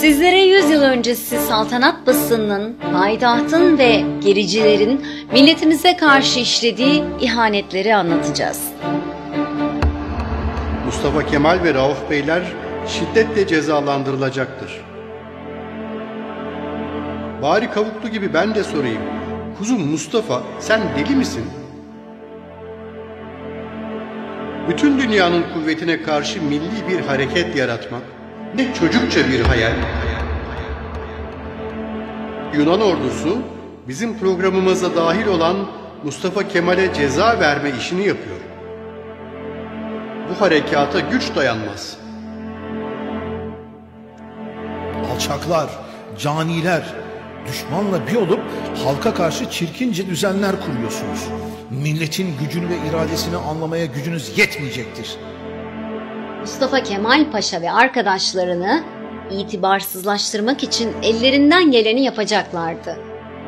Sizlere 100 yıl öncesi saltanat basınının, payitahtın ve gericilerin milletimize karşı işlediği ihanetleri anlatacağız. Mustafa Kemal ve Rauf Beyler şiddetle cezalandırılacaktır. Bari Kavuklu gibi ben de sorayım. Kuzum Mustafa, sen deli misin? Bütün dünyanın kuvvetine karşı milli bir hareket yaratmak ne çocukça bir hayal. Yunan ordusu bizim programımıza dahil olan Mustafa Kemal'e ceza verme işini yapıyor. Bu harekata güç dayanmaz. Alçaklar, caniler, düşmanla bir olup halka karşı çirkince düzenler kuruyorsunuz. Milletin gücünü ve iradesini anlamaya gücünüz yetmeyecektir. Mustafa Kemal Paşa ve arkadaşlarını itibarsızlaştırmak için ellerinden geleni yapacaklardı.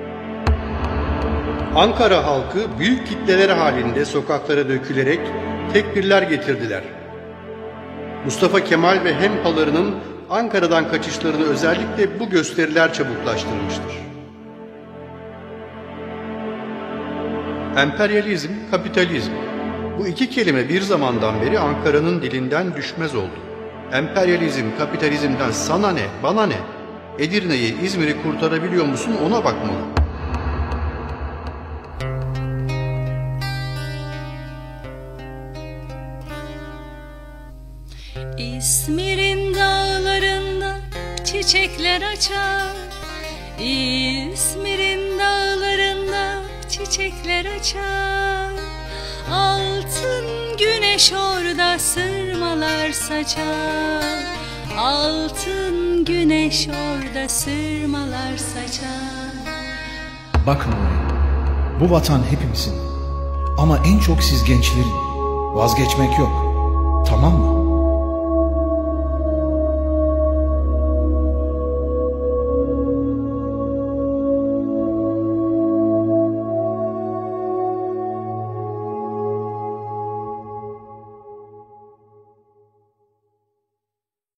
Ankara halkı büyük kitleler halinde sokaklara dökülerek tekbirler getirdiler. Mustafa Kemal ve hemhalarının Ankara'dan kaçışlarını özellikle bu gösteriler çabuklaştırmıştır. Emperyalizm, kapitalizm. Bu iki kelime bir zamandan beri Ankara'nın dilinden düşmez oldu. Emperyalizm, kapitalizmden sana ne, bana ne? Edirne'yi, İzmir'i kurtarabiliyor musun ona bakmalı. İzmir'in dağlarında çiçekler açar, İzmir'in dağlarında çiçekler açar. Altın güneş orada sırmalar saçar, altın güneş orada sırmalar saçar. Bakın oraya, bu vatan hepimizin. Ama en çok siz gençlerin. Vazgeçmek yok, tamam mı?